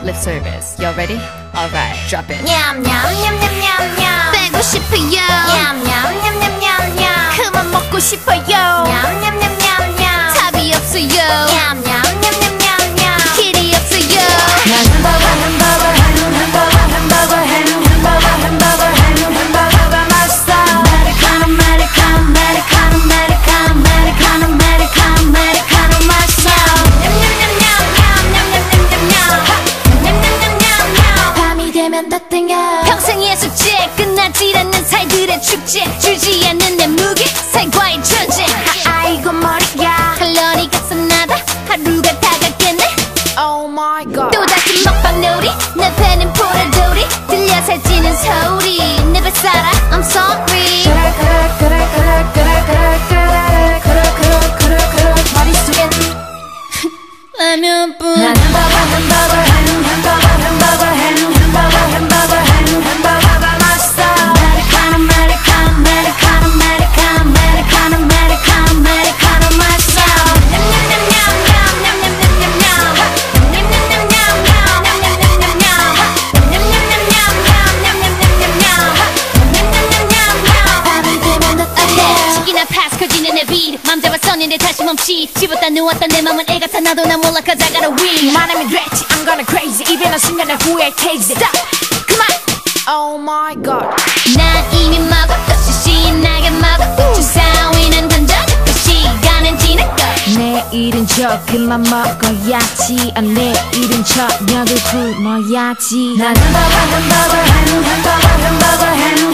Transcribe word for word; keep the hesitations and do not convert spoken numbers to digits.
Lipservice. Y'all ready? Alright, drop it. 냠냠냠냠냠냠 빼고 싶어요. 냠냠냠냠냠냠 그만 먹고 싶어요. 냠냠냠냠냠 답이 없어요. 냠냠냠냠냠냠 길이 없어요. 햄버거 햄버거 햄버거 햄버거 햄버거 햄버거 햄버거가 맛있어. 메리카노 메리카노 메리카노 메리카노 메리카노 메리카노 메리카노 맛있어. 냠냠냠냠냠냠냠냠냠냠 밤이 되면 더 땡겨. 평생의 숙제 끝나질 않는 살들의 축제 주지 않는 내 무게 살과의 존재. 아이고 머리야 칼로리가 쏟나다 하루가 다가겠네. Oh my god 또 다시 먹방 놀이 내 배는 포라돌이 들려 살찌는 소리 내 뱃살아 I'm sorry. 그래 그래 그래 그래 그래 그래 그래 그래 그래 그래 그래 머릿속엔 라면뿐. 난 햄버거 햄버거 햄버거 햄버거 햄버거 햄버거 햄버거가 맛있어. 메리카노 메리카노 메리카노 메리카노 메리카노 메리카노 메리카노 맛있어. 치기나 패스 커지는 내 beat 맘 잡았었는데 다시 멈치 집었다 누웠다 내 맘은 애 같아 나도 나 몰라 cause I got a win. 말하면 됐지 I'm gonna crazy 입에는 순간에 후회 crazy Stop 그만 Oh my god 난 이미 먹어 또 신나게 먹어 주사 위는 던져줘 그 시간은 지났고 내일은 조금만 먹어야지 아 내일은 저녁을 굶어야지 난 햄버거 햄버거 햄버거 햄버거 햄버거